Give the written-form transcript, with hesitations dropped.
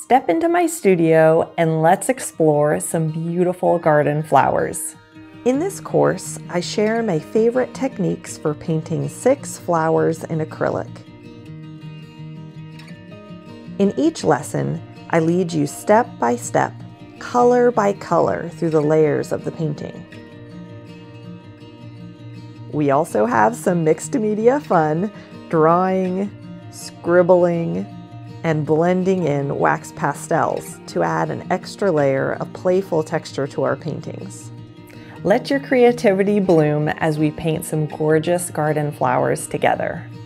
Step into my studio and let's explore some beautiful garden flowers. In this course, I share my favorite techniques for painting 6 flowers in acrylic. In each lesson, I lead you step by step, color by color through the layers of the painting. We also have some mixed media fun, drawing, scribbling, and blending in wax pastels to add an extra layer of playful texture to our paintings. Let your creativity bloom as we paint some gorgeous garden flowers together.